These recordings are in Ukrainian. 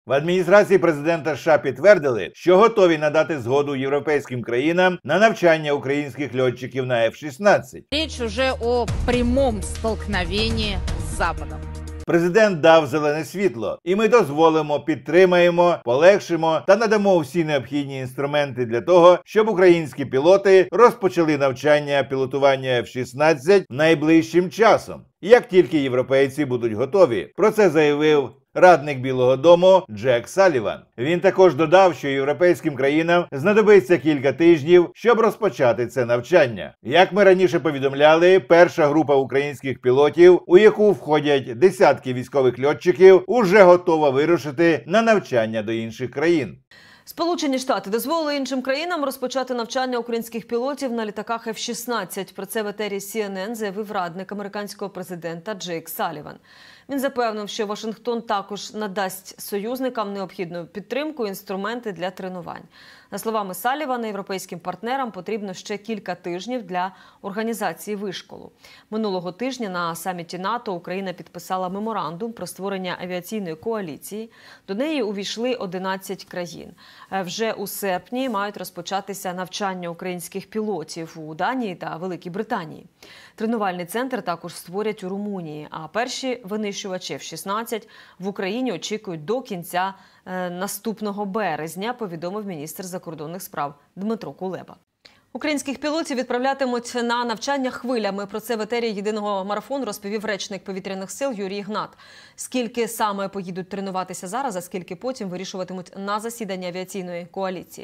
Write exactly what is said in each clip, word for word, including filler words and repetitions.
В адміністрації президента США підтвердили, що готові надати згоду європейським країнам на навчання українських льотчиків на еф шістнадцять. Річ уже о прямому столкновенні з Западом. Президент дав зелене світло, і ми дозволимо, підтримаємо, полегшимо та надамо всі необхідні інструменти для того, щоб українські пілоти розпочали навчання пілотування еф шістнадцять найближчим часом, як тільки європейці будуть готові. Про це заявив радник Білого дому Джек Салліван. Він також додав, що європейським країнам знадобиться кілька тижнів, щоб розпочати це навчання. Як ми раніше повідомляли, перша група українських пілотів, у яку входять десятки військових льотчиків, уже готова вирушити на навчання до інших країн. Сполучені Штати дозволили іншим країнам розпочати навчання українських пілотів на літаках еф шістнадцять. Про це в етері сі ен ен заявив радник американського президента Джейк Салліван. Він запевнив, що Вашингтон також надасть союзникам необхідну підтримку і інструменти для тренувань. За словами Саллівана, європейським партнерам потрібно ще кілька тижнів для організації вишколу. Минулого тижня на саміті НАТО Україна підписала меморандум про створення авіаційної коаліції. До неї увійшли одинадцять країн. Вже у серпні мають розпочатися навчання українських пілотів у Данії та Великій Британії. Тренувальний центр також створять у Румунії, а перші винищувачі еф шістнадцять в Україні очікують до кінця е, наступного березня, повідомив міністр закордонних справ Дмитро Кулеба. Українських пілотів відправлятимуть на навчання хвилями. Про це в етері єдиного марафону розповів речник повітряних сил Юрій Ігнат. Скільки саме поїдуть тренуватися зараз, а скільки потім вирішуватимуть на засіданні авіаційної коаліції.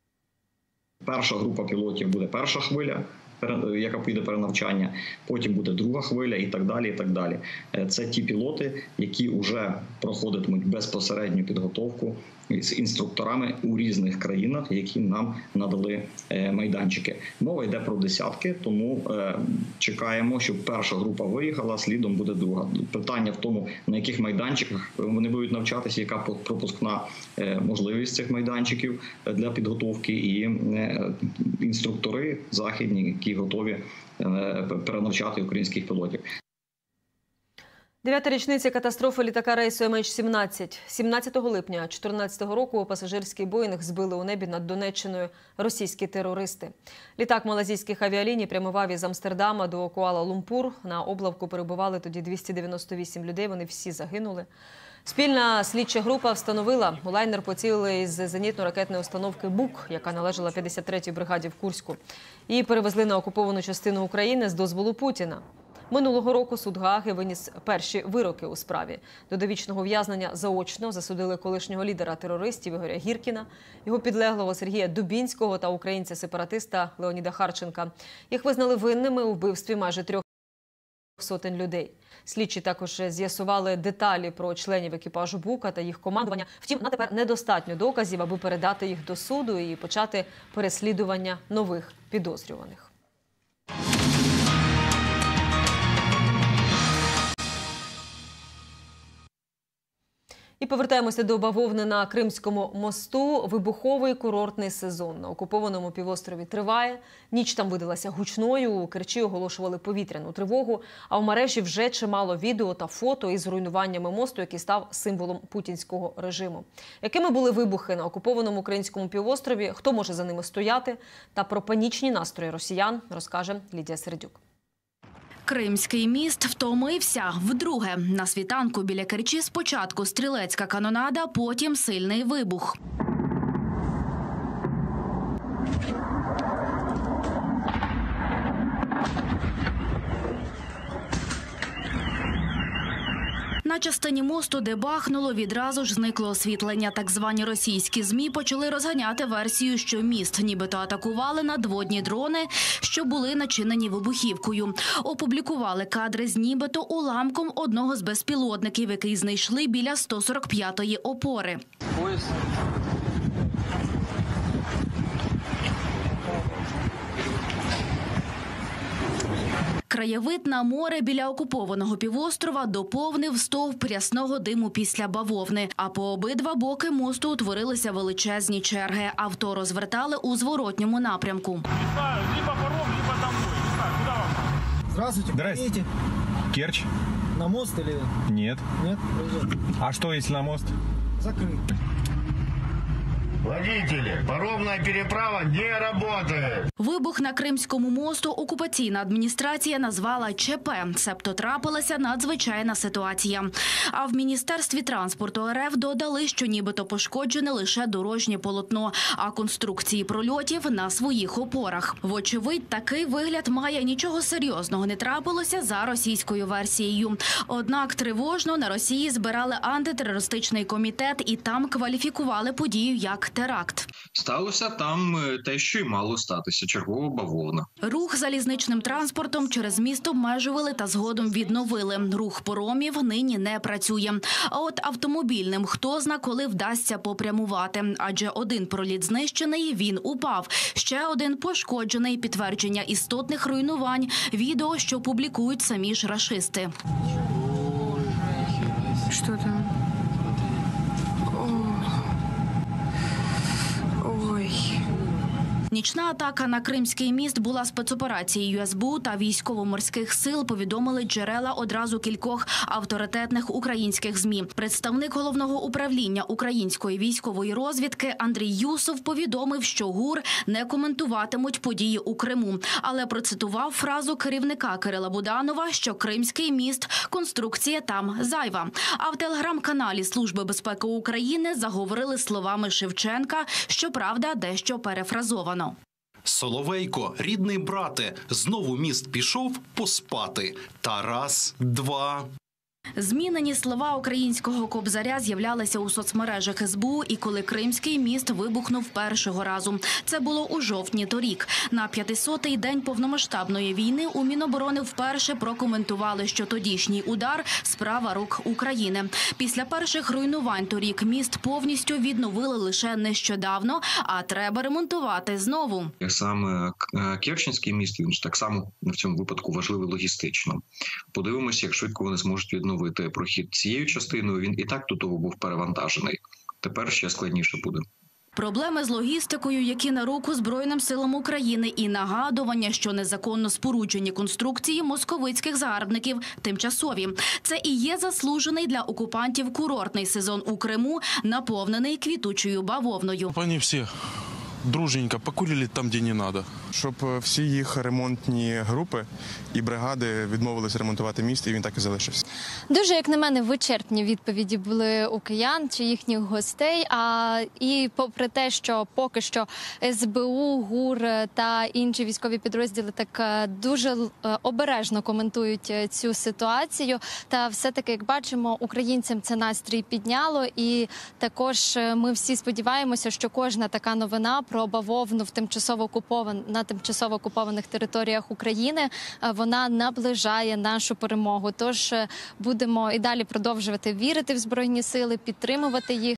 Перша група пілотів буде перша хвиля, яка піде перенавчання, потім буде друга хвиля і так далі, і так далі. Це ті пілоти, які вже проходитимуть безпосередню підготовку з інструкторами у різних країнах, які нам надали майданчики. Мова йде про десятки, тому чекаємо, щоб перша група виїхала, слідом буде друга. Питання в тому, на яких майданчиках вони будуть навчатися, яка пропускна можливість цих майданчиків для підготовки, і інструктори західні, які готові перенавчати українських пілотів. Дев'ята річниця катастрофи літака рейсу ем ейч сімнадцять. сімнадцятого липня дві тисячі чотирнадцятого року пасажирський Боїнг збили у небі над Донеччиною російські терористи. Літак малазійських авіаліній прямував із Амстердама до Куала-Лумпур. На облавку перебували тоді двісті дев'яносто вісім людей, вони всі загинули. Спільна слідча група встановила, у лайнер поцілили із зенітно-ракетної установки «Бук», яка належала п'ятдесят третій бригаді в Курську. Її перевезли на окуповану частину України з дозволу Путіна. Минулого року суд Гааги виніс перші вироки у справі. До довічного ув'язнення заочно засудили колишнього лідера терористів Ігоря Гіркіна, його підлеглого Сергія Дубінського та українця-сепаратиста Леоніда Харченка. Їх визнали винними у вбивстві майже трьох сотень людей. Слідчі також з'ясували деталі про членів екіпажу «Бука» та їх командування. Втім, на тепер недостатньо доказів, аби передати їх до суду і почати переслідування нових підозрюваних. І повертаємося до бавовни на Кримському мосту. Вибуховий курортний сезон на окупованому півострові триває. Ніч там видалася гучною, у Керчі оголошували повітряну тривогу, а в мережі вже чимало відео та фото із руйнуваннями мосту, який став символом путінського режиму. Якими були вибухи на окупованому українському півострові, хто може за ними стояти, та про панічні настрої росіян розкаже Лідія Сердюк. Кримський міст втомився вдруге. На світанку біля Керчі спочатку стрілецька канонада, потім сильний вибух. На частині мосту, де бахнуло, відразу ж зникло освітлення. Так звані російські ЗМІ почали розганяти версію, що міст нібито атакували надводні дрони, що були начинені вибухівкою. Опублікували кадри з нібито уламком одного з безпілотників, який знайшли біля сто сорок п'ятої опори. Пояс. Краєвид на море біля окупованого півострова доповнив стовп рясного диму після бавовни. А по обидва боки мосту утворилися величезні черги. Авто розвертали у зворотньому напрямку. Либо паром, либо домой. Не знаю, куда вам? Здравствуйте. Здрасте. Керчь? На мост или... Нет. Нет? А что, если на мост? закрыт. Водители, паромная переправа не работает. Вибух на Кримському мосту окупаційна адміністрація назвала ЧП, себто трапилася надзвичайна ситуація. А в Міністерстві транспорту РФ додали, що нібито пошкоджене лише дорожнє полотно, а конструкції прольотів на своїх опорах. Вочевидь, такий вигляд має, нічого серйозного не трапилося за російською версією. Однак тривожно на Росії збирали антитерористичний комітет і там кваліфікували подію як теракт. Сталося там те, що й мало статися – чергова бавовна. Рух залізничним транспортом через міст обмежували та згодом відновили. Рух паромів нині не працює. А от автомобільним хто зна, коли вдасться попрямувати. Адже один проліт знищений, він упав. Ще один пошкоджений, підтвердження істотних руйнувань. Відео, що публікують самі ж рашисти. Що там? Ой. Нічна атака на Кримський міст була спецоперацією ес бе у та військово-морських сил, повідомили джерела одразу кількох авторитетних українських ЗМІ. Представник головного управління української військової розвідки Андрій Юсов повідомив, що ГУР не коментуватимуть події у Криму, але процитував фразу керівника Кирила Буданова, що Кримський міст – конструкція там зайва. А в телеграм-каналі Служби безпеки України заговорили словами Шевченка, щоправда, дещо перефразовано. Соловейко, рідний брате, знову міст пішов поспати. Та раз, два... Змінені слова українського кобзаря з'являлися у соцмережах ес бе у, і коли Кримський міст вибухнув першого разу. Це було у жовтні торік. На п'ятисотий день повномасштабної війни у Міноборони вперше прокоментували, що тодішній удар – справа рук України. Після перших руйнувань торік міст повністю відновили лише нещодавно, а треба ремонтувати знову. Саме Керченський міст, він ж так само в цьому випадку важливий логістично. Подивимося, як швидко вони зможуть відновити прохід цією частиною. Він і так до того був перевантажений. Тепер ще складніше буде. Проблеми з логістикою, які на руку Збройним силам України, і нагадування, що незаконно споруджені конструкції московицьких загарбників тимчасові. Це і є заслужений для окупантів курортний сезон у Криму, наповнений квітучою бавовною. Вони всі дружненько покурили там, де не треба. Щоб всі їх ремонтні групи і бригади відмовилися ремонтувати міст, і він так і залишився. Дуже, як на мене, вичерпні відповіді були у киян чи їхніх гостей. А і попри те, що поки що ес бе у, ГУР та інші військові підрозділи так дуже обережно коментують цю ситуацію, та все-таки, як бачимо, українцям це настрій підняло. І також ми всі сподіваємося, що кожна така новина про бавовну в тимчасово окупованих на тимчасово окупованих територіях України, вона наближає нашу перемогу. Тож будемо і далі продовжувати вірити в Збройні сили, підтримувати їх.